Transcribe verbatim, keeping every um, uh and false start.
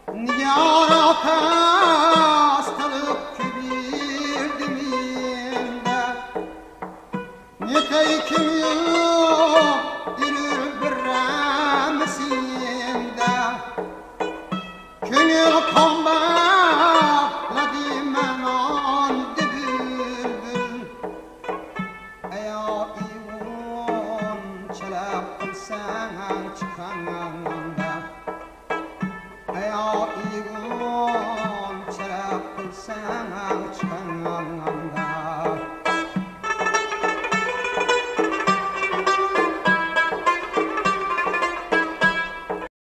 Niyara hastalık kübirdiğimde Niteykim yok yürür bir remsinde Könül